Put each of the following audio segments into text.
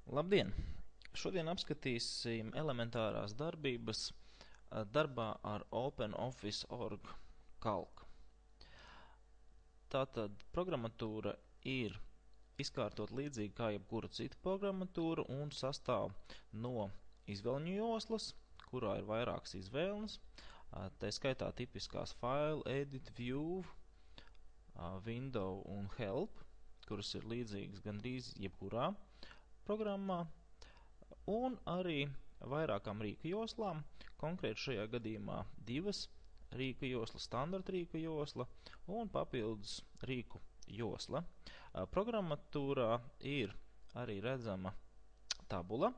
Labdien! Šodien apskatīsim elementārās darbības darbā ar OpenOffice.org kalku. Tātad programmatūra ir izkārtot līdzīgi kā jebkura cita programmatūra un sastāv no izvēļņu joslas, kurā ir vairākas izvēles. Tā skaitā tipiskās File, Edit, View, Window un Help, kuras ir līdzīgas gandrīz jebkurā programmā, un arī vairākām rīku joslām, konkrēti šajā gadījumā divas rīku joslas, standarta rīku josla un papildus rīku josla. Programmatūrā ir arī redzama tabula,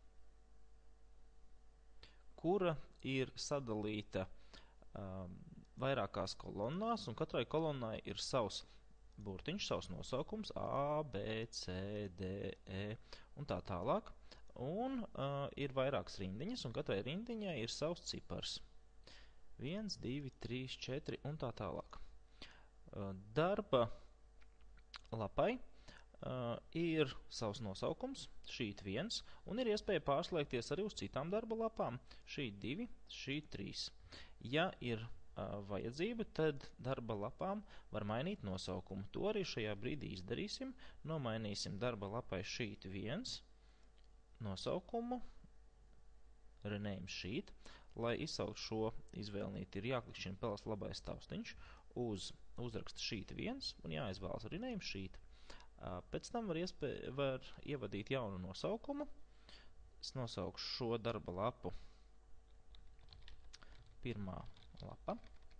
kura ir sadalīta vairākās kolonnās, un katrai kolonnai ir savs burtiņš, savs nosaukums A, B, C, D, E un tā tālāk. Un ir vairākas rindiņas, un katrai rindiņai ir savs cipars. 1, 2, 3, 4 un tā tālāk. Darba lapai ir savs nosaukums, sheet 1, un ir iespēja pārslēgties arī uz citām darba lapām, sheet 2, sheet 3. Ja ir vajadzība, tad darba lapām var mainīt nosaukumu. To arī šajā brīdī izdarīsim. Nomainīsim darba lapai sheet 1 nosaukumu, rename sheet. Lai izsaukt šo izvēlnīti, ir jāklikšķina peles labais taustiņš uz uzraksta sheet 1 un jāizvēlas rename sheet. Pēc tam var ievadīt jaunu nosaukumu. Es nosaukšu šo darba lapu pirmā lapa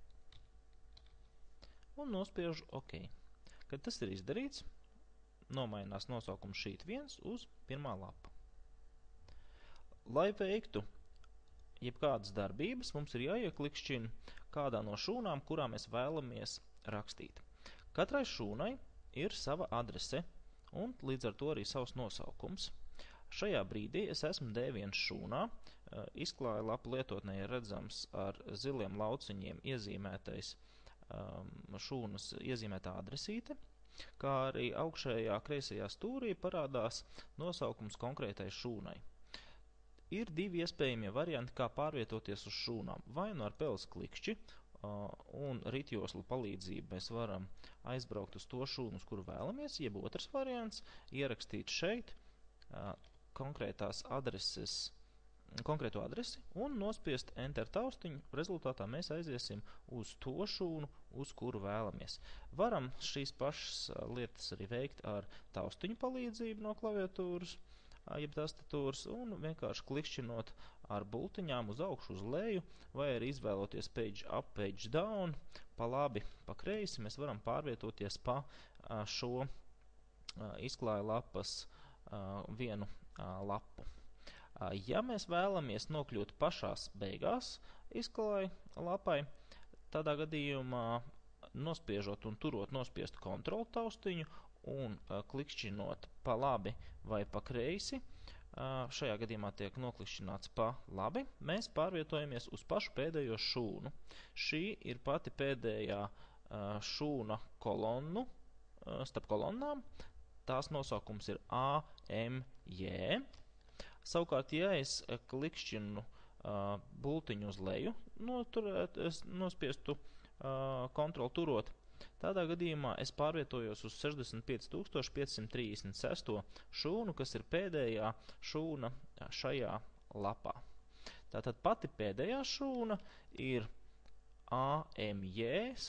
un nospiežu OK. Kad tas ir izdarīts, nomainās nosaukums sheet 1 uz pirmā lapa. Lai veiktu jebkādas darbības, mums ir jāieklikšķina kādā no šūnām, kurā mēs vēlamies rakstīt. Katrai šūnai ir sava adrese un līdz ar to arī savs nosaukums. Šajā brīdī es esmu D1 šūnā, izklāja lapu lietotnē ir redzams ar ziliem lauciņiem iezīmētais šūnas iezīmētā adresīte, kā arī augšējā kreisajā stūrī parādās nosaukums konkrētai šūnai. Ir divi iespējamie varianti, kā pārvietoties uz šūnām. Vai nu ar peles klikšķi un ritjoslu palīdzību mēs varam aizbraukt uz to šūnu, uz kuru vēlamies, jeb otrs variants ierakstīt šeit konkrēto adresi un nospiest Enter taustiņu. Rezultātā mēs aiziesim uz to šūnu, uz kuru vēlamies. Varam šīs pašas lietas arī veikt ar taustiņu palīdzību no klaviatūras, jeb tastatūras, un vienkārši klikšķinot ar bultiņām uz augšu, uz leju, vai arī izvēloties page up, page down, pa labi, pa kreisi, mēs varam pārvietoties pa šo izklāja lapas vienu lapu. Ja mēs vēlamies nokļūt pašās beigās izklāja lapai, tādā gadījumā nospiežot un turot nospiestu kontrolu taustiņu un klikšķinot pa labi vai pa kreisi, šajā gadījumā tiek noklikšķināts pa labi, mēs pārvietojamies uz pašu pēdējo šūnu. Šī ir pati pēdējā šūna kolonnu, starp kolonnām. Tās nosaukums ir AMJ. Savukārt, ja es klikšķinu bultiņu uz leju, nospiestu kontrolu turot, tādā gadījumā es pārvietojos uz 65536 šūnu, kas ir pēdējā šūna šajā lapā. Tātad pati pēdējā šūna ir AMJ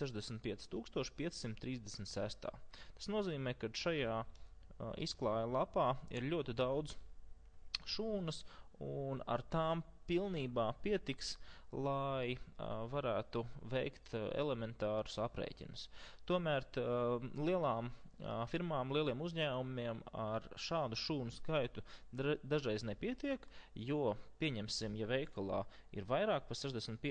65536. Tas nozīmē, ka šajā izklāja lapā ir ļoti daudz šūnas, un ar tām pilnībā pietiks, lai varētu veikt elementārus aprēķinus. Tomēr lielām firmām, lieliem uzņēmumiem ar šādu šūnu skaitu dažreiz nepietiek, jo, pieņemsim, ja veikalā ir vairāk par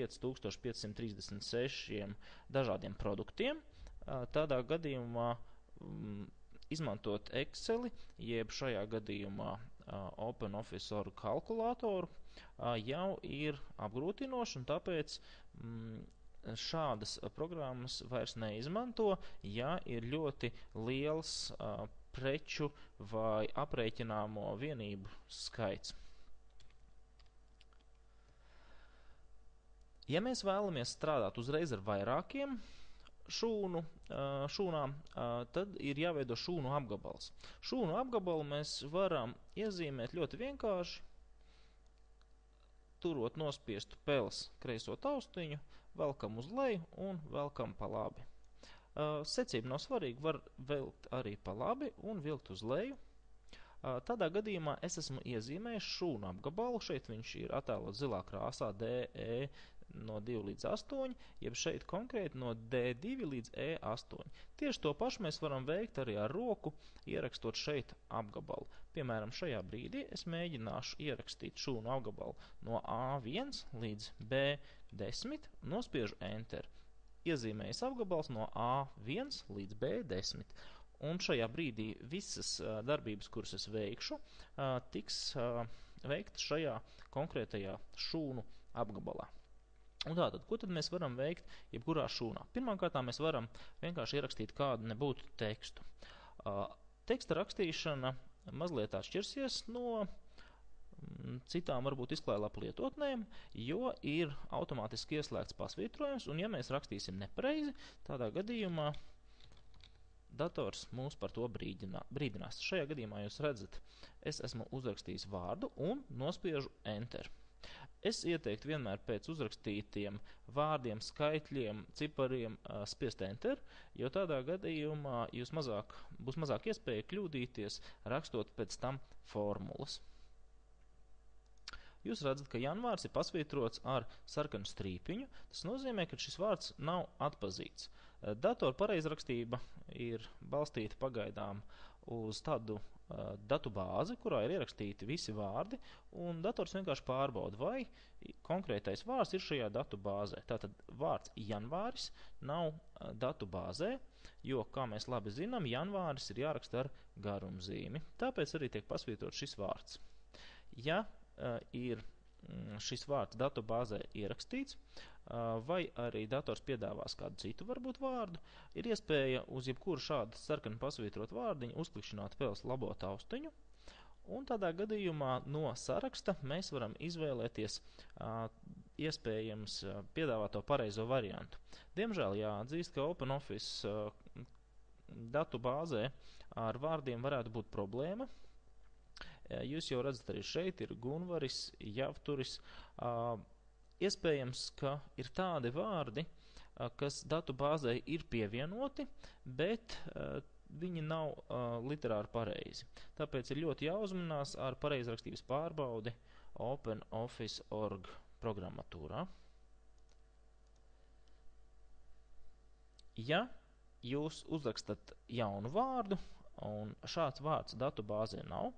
65536 dažādiem produktiem, tādā gadījumā izmantot Exceli, jeb šajā gadījumā OpenOffice.org kalkulātoru, jau ir apgrūtinoši, un tāpēc šādas programmas vairs neizmanto, ja ir ļoti liels preču vai aprēķināmo vienību skaits. Ja mēs vēlamies strādāt uzreiz ar vairākiem šūnām, tad ir jāveido šūnu apgabals. Šūnu apgabalu mēs varam iezīmēt ļoti vienkārši, turot nospiestu peles kreiso taustiņu, velkam uz leju un velkam pa labi. Secība nav svarīga, var vilkt arī pa labi un vilkt uz leju. Tādā gadījumā es esmu iezīmējis šūnu apgabalu, šeit viņš ir attēlots zilā krāsā DE no 2 līdz 8, jeb šeit konkrēti no D2 līdz E8. Tieši to pašu mēs varam veikt arī ar roku, ierakstot šeit apgabalu. Piemēram, šajā brīdī es mēģināšu ierakstīt šūnu apgabalu no A1 līdz B10, nospiežu Enter. Iezīmējas apgabals no A1 līdz B10. Un šajā brīdī visas darbības, kuras es veikšu, tiks veikts šajā konkrētajā šūnu apgabalā. Un tātad, ko tad mēs varam veikt jebkurā šūnā? Pirmkārt, mēs varam vienkārši ierakstīt kādu nebūtu tekstu. Teksta rakstīšana mazliet atšķirsies no citām varbūt izklailapu lietotnēm, jo ir automātiski ieslēgts pasvītrojums, un ja mēs rakstīsim nepareizi, tādā gadījumā dators mūs par to brīdinās. Šajā gadījumā jūs redzat, es esmu uzrakstījis vārdu un nospiežu Enter. Es ieteiktu vienmēr pēc uzrakstītiem vārdiem, skaitļiem, cipariem spiest Enter, jo tādā gadījumā būs mazāk iespēja kļūdīties, rakstot pēc tam formulas. Jūs redzat, ka janvārs ir pasvītrots ar sarkanu strīpiņu. Tas nozīmē, ka šis vārds nav atpazīts. Datora pareizrakstība ir balstīta pagaidām uz tādu datu bāzi, kurā ir ierakstīti visi vārdi, un dators vienkārši pārbauda, vai konkrētais vārds ir šajā datu bāzē. Tātad vārds janvāris nav datu bāzē, jo, kā mēs labi zinām, janvāris ir jāraksta ar garumzīmi. Tāpēc arī tiek pasvītot šis vārds. Ja ir šis vārds datu bāzē ierakstīts, vai arī dators piedāvās kādu citu varbūt vārdu, ir iespēja uz jebkuru šādu sarkanu pasvītrot vārdiņu uzklikšķināt peles labo taustiņu, un tādā gadījumā no saraksta mēs varam izvēlēties iespējams piedāvāto pareizo variantu. Diemžēl jāatzīst, ka OpenOffice datu bāzē ar vārdiem varētu būt problēma. Jūs jau redzat, arī šeit ir Gunvaris, Javturis. Iespējams, ka ir tādi vārdi, kas datu bāzē ir pievienoti, bet viņi nav literāri pareizi. Tāpēc ir ļoti jāuzmanās ar pareizrakstības pārbaudi OpenOffice.org programmatūrā. Ja jūs uzrakstat jaunu vārdu, un šāds vārds datu bāzē nav,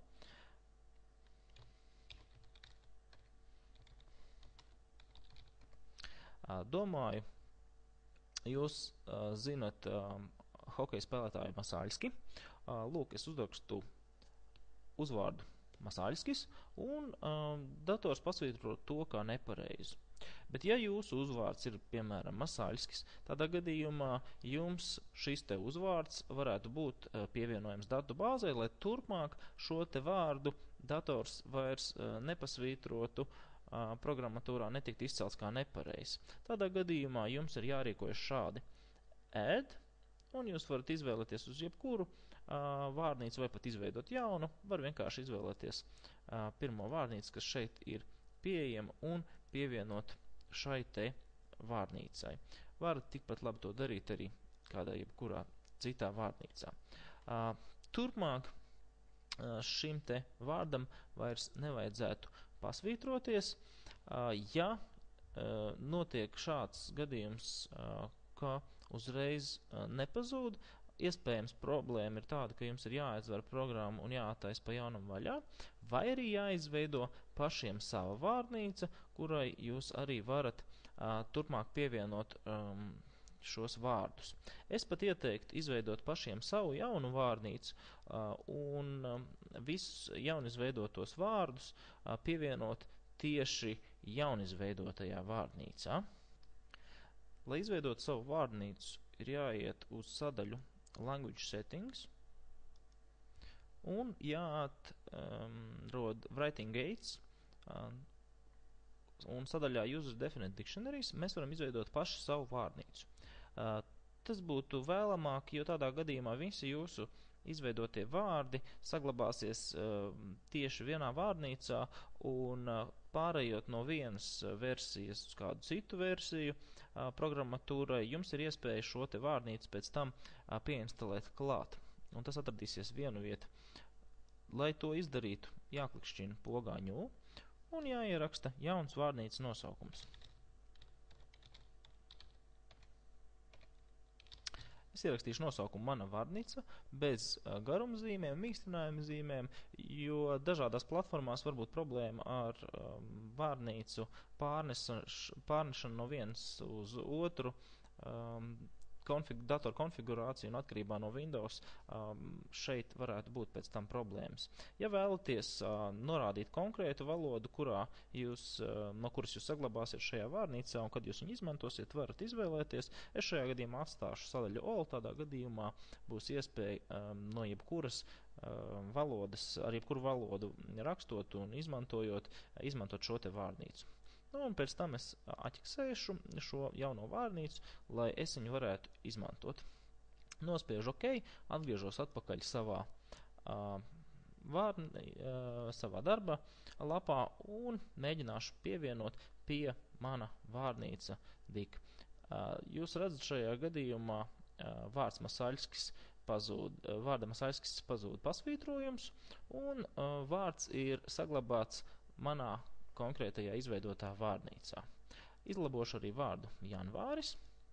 domāju, jūs zinat hokeja spēlētāju Masaļski. Lūk, es uzrakstu uzvārdu Masaļskis, un dators pasvītro to kā nepareizu. Bet ja jūsu uzvārds ir, piemēram, Masaļskis, tādā gadījumā jums šis te uzvārds varētu būt pievienojams datu bāzē, lai turpmāk šo te vārdu dators vairs nepasvītrotu programmatūrā netikt izcelts kā nepareizs. Tādā gadījumā jums ir jārīkojas šādi add, un jūs varat izvēlēties uz jebkuru vārnīcu vai pat izveidot jaunu, var vienkārši izvēlēties pirmo vārnīcu, kas šeit ir pieejama, un pievienot šai te vārnīcai. Varat tikpat labi to darīt arī kādā jebkurā citā vārnīcā. Turpmāk šim te vārdam vairs nevajadzētu pasvītroties, ja notiek šāds gadījums, ka uzreiz nepazūd, iespējams problēma ir tāda, ka jums ir jāaizver programmu un jāattaisa pa jaunam vaļā, vai arī jāizveido pašiem sava vārnīca, kurai jūs arī varat turpmāk pievienot šos vārdus. Es pat ieteiktu izveidot pašiem savu jaunu vārnīcu un visus jaunizveidotos vārdus pievienot tieši jaunizveidotajā vārnīcā. Lai izveidot savu vārnīcu, ir jāiet uz sadaļu Language Settings, un jāatrod writing gates, un sadaļā User Definite Dictionaries mēs varam izveidot paši savu vārnīcu. Tas būtu vēlamāk, jo tādā gadījumā visi jūsu izveidotie vārdi saglabāsies tieši vienā vārnīcā, un pārējot no vienas versijas uz kādu citu versiju programmatūrai, jums ir iespēja šo te vārnīcu pēc tam pieinstalēt klāt. Un tas atradīsies vienu vietu. Lai to izdarītu, jāklikšķina pogā ņū un jāieraksta jauns vārnīcas nosaukums. Es ierakstīšu nosaukumu mana vārnīca bez garumzīmēm, mīkstinājuma zīmēm, jo dažādās platformās var būt problēma ar vārnīcu pārnešanu no vienas uz otru, datoru konfigurāciju un atkarībā no Windows šeit varētu būt pēc tam problēmas. Ja vēlaties norādīt konkrētu valodu, no kuras jūs saglabāsiet šajā vārnīcā un kad jūs viņu izmantosiet, varat izvēlēties. Es šajā gadījumā atstāšu sadaļu all, tādā gadījumā būs iespēja no jebkuras valodas, ar jebkuru valodu rakstot un izmantot šo te vārnīcu. Un pēc tam es atķeksēšu šo jauno vārnīcu, lai es viņu varētu izmantot. Nospiežu OK, atgriežos atpakaļ savā darba lapā un mēģināšu pievienot pie mana vārnīca dik. Jūs redzat, šajā gadījumā vārda Masaļskis pazūd pasvītrojums, un vārds ir saglabāts manā konkrētajā izveidotā vārnīcā. Izlabošu arī vārdu janvāris,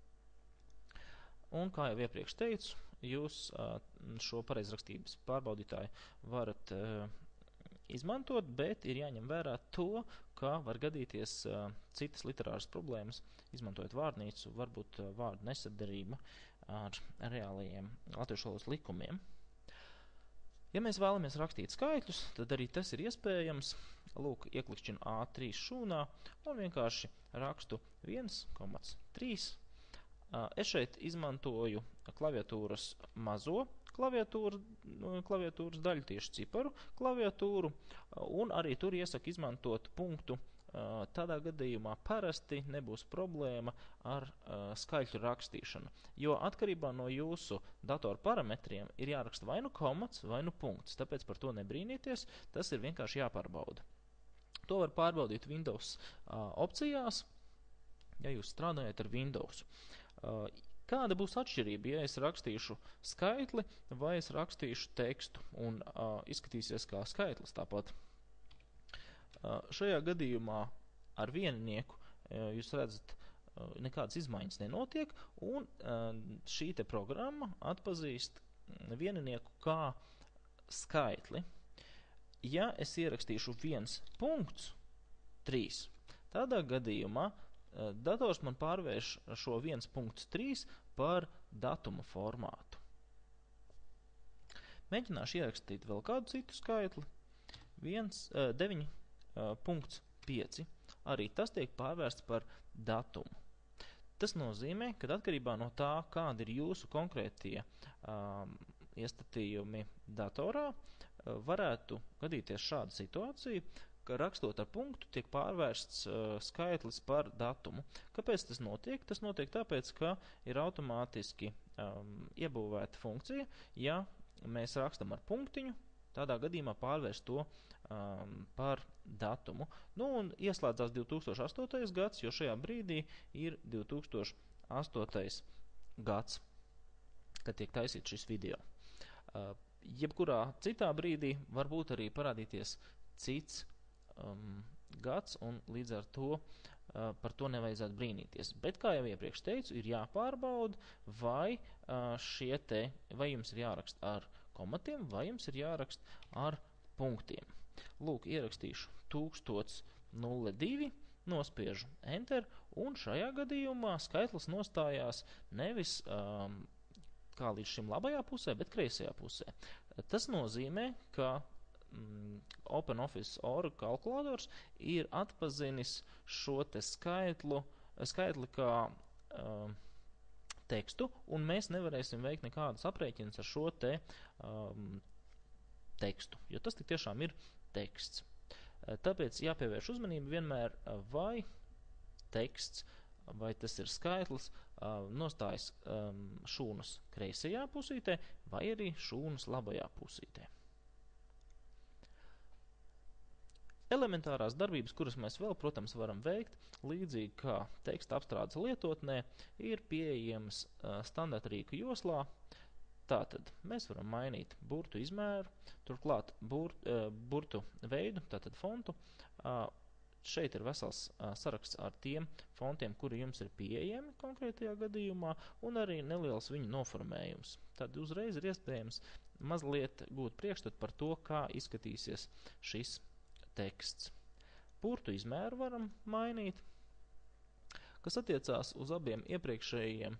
un, kā jau iepriekš teicu, jūs šo pareizrakstības pārbaudītāju varat izmantot, bet ir jāņem vērā to, ka var gadīties citas literāras problēmas, izmantojot vārnīcu, varbūt vārdu nesadarība ar reālajiem latviešu valodas likumiem. Ja mēs vēlamies rakstīt skaitļus, tad arī tas ir iespējams. Lūk, ieklikšķinu A3 šūnā un vienkārši rakstu 1,3. Es šeit izmantoju klaviatūras mazo klaviatūras daļu, tieši ciparu klaviatūru, un arī tur iesaku izmantot punktu. Tādā gadījumā parasti nebūs problēma ar skaitļu rakstīšanu, jo atkarībā no jūsu datoru parametriem ir jāraksta vai nu komats, vai nu punkts, tāpēc par to nebrīnieties, tas ir vienkārši jāpārbauda. To var pārbaudīt Windows opcijās, ja jūs strādājat ar Windows. Kāda būs atšķirība, ja es rakstīšu skaitli vai es rakstīšu tekstu un izskatīsies kā skaitlis tāpat? Šajā gadījumā ar vieninieku jūs redzat, nekādas izmaiņas nenotiek, un šī te programma atpazīst vieninieku kā skaitli. Ja es ierakstīšu 1,3, tādā gadījumā dators man pārvērš šo 1,3 par datuma formātu. Mēģināšu ierakstīt vēl kādu citu skaitli. 9,5. Arī tas tiek pārvērsts par datumu. Tas nozīmē, ka atkarībā no tā, kādi ir jūsu konkrētie iestatījumi datorā, varētu gadīties šāda situācija, ka rakstot ar punktu tiek pārvērsts skaitlis par datumu. Kāpēc tas notiek? Tas notiek tāpēc, ka ir automātiski iebūvēta funkcija, ja mēs rakstam ar punktiņu, tādā gadījumā pārvērst to par datumu. Nu, un ieslēdzās 2008. gads, jo šajā brīdī ir 2008. gads, kad tiek taisīts šis video. Jebkurā citā brīdī varbūt arī parādīties cits gads, un līdz ar to par to nevajadzētu brīnīties. Bet, kā jau iepriekš teicu, ir jāpārbauda, vai jums ir jāraksta ar komatiem, vai jums ir jāraksta ar punktiem. Lūk, ierakstīšu 1002, nospiežu Enter, un šajā gadījumā skaitlis nostājās nevis kā līdz šim labajā pusē, bet kreisajā pusē. Tas nozīmē, ka OpenOffice.org kalkulators ir atpazinis šo te skaitli kā tekstu, un mēs nevarēsim veikt nekādas aprēķinas ar šo te tekstu, jo tas tik tiešām ir teksts. Tāpēc jāpievērš uzmanība vienmēr, vai teksts, vai tas ir skaitlis, nostājas šūnas kreisajā pusītē, vai arī šūnas labajā pusītē. Elementārās darbības, kuras mēs vēl, protams, varam veikt, līdzīgi kā teksta apstrādes lietotnē, ir pieejamas standartrīku joslā. Tātad mēs varam mainīt burtu izmēru, turklāt burtu veidu, tātad fontu. Šeit ir vesels saraksts ar tiem fontiem, kuri jums ir pieejami konkrētajā gadījumā, un arī neliels viņu noformējums. Tad uzreiz ir iespējams mazliet gūt priekšstatu par to, kā izskatīsies šis teksts. Burtu izmēru varam mainīt, kas attiecās uz abiem iepriekšējiem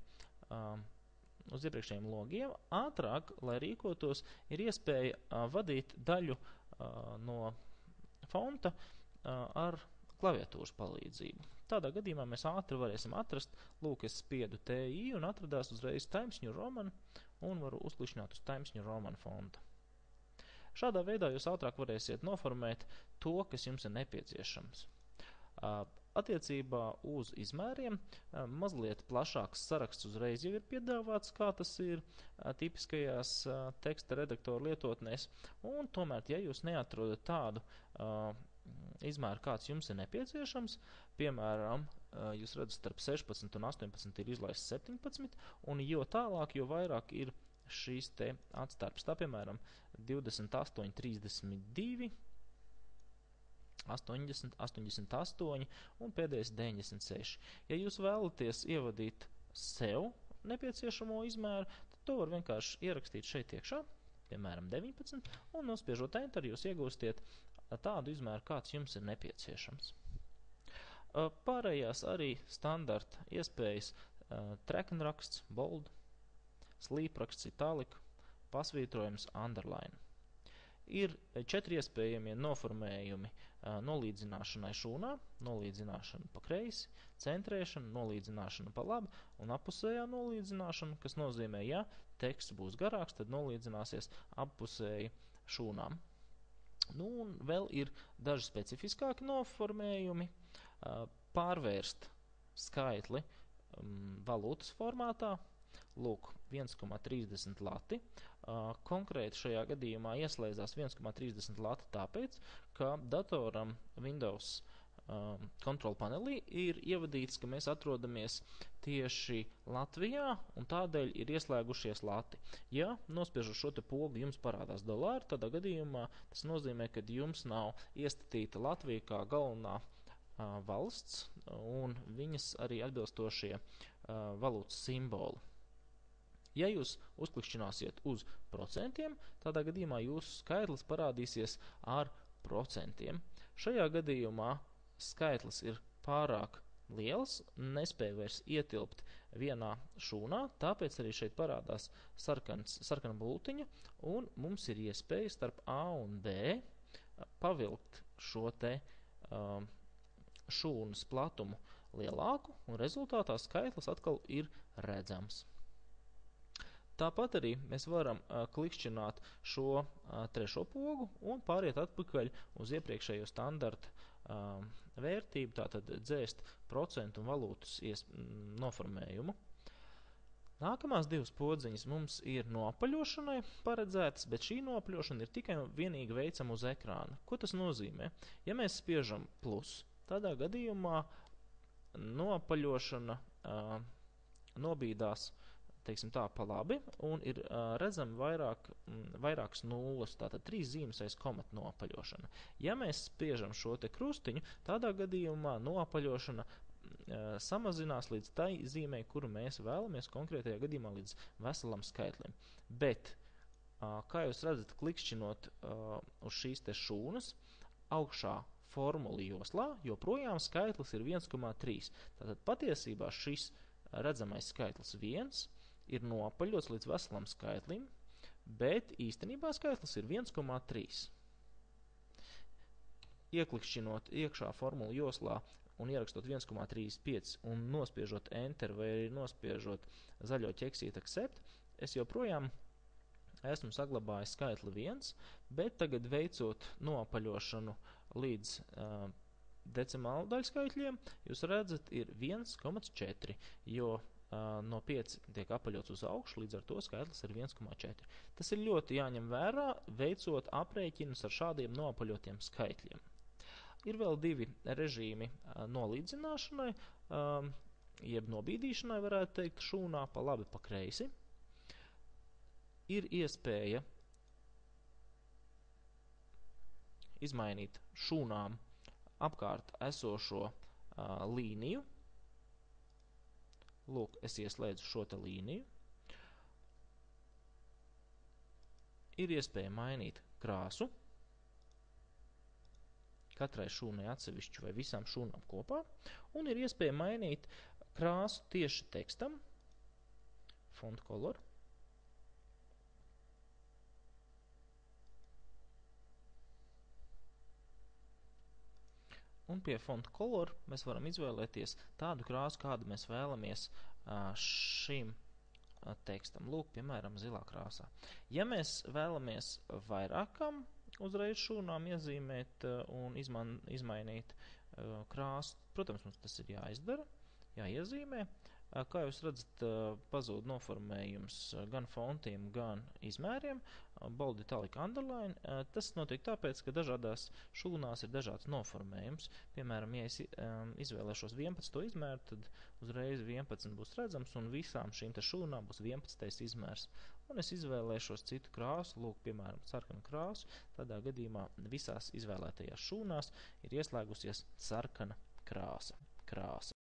logiem. Ātrāk, lai rīkotos, ir iespēja vadīt daļu no fonta ar klaviatūras palīdzību. Tādā gadījumā mēs ātri varēsim atrast, lūk, es spiedu TI un atradās uzreiz Times New Roman un varu uzklikšķināt uz Times New Roman fonta. Šādā veidā jūs ātrāk varēsiet noformēt to, kas jums ir nepieciešams. Attiecībā uz izmēriem mazliet plašāks saraksts uzreiz jau ir piedāvāts, kā tas ir tipiskajās teksta redaktoru lietotnēs, un tomēr, ja jūs neatrodat tādu izmēru, kāds jums ir nepieciešams, piemēram, jūs redzat, starp 16 un 18 ir izlaists 17, un jo tālāk, jo vairāk ir šīs te atstarps. Tā, piemēram, 28, 32, 80, 88 un pēdējais 96. Ja jūs vēlaties ievadīt sev nepieciešamo izmēru, tad to var vienkārši ierakstīt šeit iekšā, piemēram 19, un nospiežot Enter jūs iegūstiet tādu izmēru, kāds jums ir nepieciešams. Pārējās arī standarta iespējas trakenraksts, bold, slīpraksts, italic, pasvītrojums, underline. Ir 4 iespējamie noformējumi nolīdzināšanai šūnā, nolīdzināšana pa kreisi, centrēšana, nolīdzināšana pa labi un apusējā nolīdzināšana, kas nozīmē, ja teksts būs garāks, tad nolīdzināsies apusēji šūnām. Nu, un vēl ir daži specifiskāki noformējumi, pārvērst skaitli valūtas formātā, lūk, 1,30 lati. Konkrēti šajā gadījumā ieslēdzās 1,30 lati tāpēc, ka datoram Windows kontrol panelī ir ievadīts, ka mēs atrodamies tieši Latvijā un tādēļ ir ieslēgušies lati. Ja nospiežot šo te pogu jums parādās dolāri, tādā gadījumā tas nozīmē, ka jums nav iestatīta Latvija kā galvenā valsts un viņas arī atbilstošie valūtas simboli. Ja jūs uzklikšķināsiet uz procentiem, tādā gadījumā jūsu skaitlis parādīsies ar procentiem. Šajā gadījumā skaitlis ir pārāk liels, nespēja vairs ietilpt vienā šūnā, tāpēc arī šeit parādās sarkana bultiņa, un mums ir iespēja starp A un B pavilkt šo te šūnas platumu lielāku, un rezultātā skaitlis atkal ir redzams. Tāpat arī mēs varam klikšķināt šo trešo pogu un pāriet atpakaļ uz iepriekšējo standarta vērtību, tātad dzēst procentu un valūtas noformējumu. Nākamās 2 podziņas mums ir noapaļošanai paredzētas, bet šī noapaļošana ir tikai vienīgi veicama uz ekrāna. Ko tas nozīmē? Ja mēs spiežam plus, tādā gadījumā noapaļošana nobīdās, teiksim tā, pa labi, un ir redzami vairākas nulles, tātad 3 zīmes aiz komata noapaļošana. Ja mēs spiežam šo te krustiņu, tādā gadījumā noapaļošana samazinās līdz tai zīmei, kuru mēs vēlamies, konkrētajā gadījumā līdz veselam skaitlim. Bet, kā jūs redzat, klikšķinot uz šīs te šūnas, augšā formula joslā, joprojām skaitlis ir 1,3. Tātad patiesībā šis redzamais skaitlis 1 ir noapaļots līdz veselam skaitlim, bet īstenībā skaitlis ir 1,3. Ieklikšķinot iekšā formulu joslā un ierakstot 1,35 un nospiežot Enter vai arī nospiežot zaļo ķeksīti Accept, es joprojām esmu saglabājis skaitli 1, bet tagad veicot noapaļošanu līdz decimālu daļskaitļiem, jūs redzat, ir 1,4, jo no 5 tiek apaļots uz augšu, līdz ar to skaitlis ir 1,4. Tas ir ļoti jāņem vērā, veicot aprēķinus ar šādiem noapaļotiem skaitļiem. Ir vēl 2 režīmi nolīdzināšanai, jeb nobīdīšanai, varētu teikt, šūnā pa labi, pa kreisi. Ir iespēja izmainīt šūnām apkārt esošo līniju. Lūk, es ieslēdzu šo te līniju. Ir iespēja mainīt krāsu. Katrai šūnai atsevišķu vai visām šūnām kopā. Un ir iespēja mainīt krāsu tieši tekstam. Font color. Un pie font color mēs varam izvēlēties tādu krāsu, kādu mēs vēlamies šim tekstam. Lūk, piemēram, zilā krāsā. Ja mēs vēlamies vairākam uzreiz šūnām iezīmēt un izmainīt krāsu, protams, mums tas ir jāizdara, jāiezīmē. Kā jūs redzat, pazūd noformējums gan fontiem, gan izmēriem, bold, italic, underline. Tas notiek tāpēc, ka dažādās šūnās ir dažāds noformējums. Piemēram, ja es izvēlēšos 11 izmēru, tad uzreiz 11 būs redzams, un visām šīm te šūnām būs 11 izmērs. Un es izvēlēšos citu krāsu, lūk, piemēram, sarkanu krāsu. Tādā gadījumā visās izvēlētajās šūnās ir ieslēgusies sarkana krāsa.